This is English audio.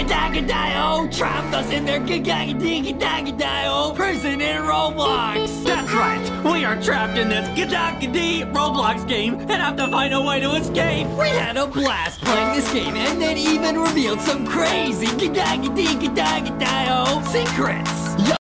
Gadagadio trapped us in their Gadagadio prison in Roblox. That's right, we are trapped in this Gadagadi Roblox game and have to find a way to escape. We had a blast playing this game and then even revealed some crazy Gadagadio secrets.